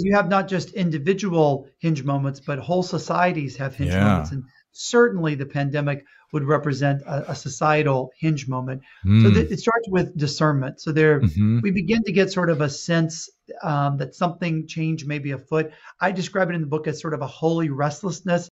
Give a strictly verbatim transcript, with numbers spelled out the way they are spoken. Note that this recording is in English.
because you have not just individual hinge moments, but whole societies have hinge Yeah. moments. And certainly the pandemic would represent a, a societal hinge moment. So Mm. th- it starts with discernment. So there, hmm we begin to get sort of a sense um, that something change may be afoot. I describe it in the book as sort of a holy restlessness.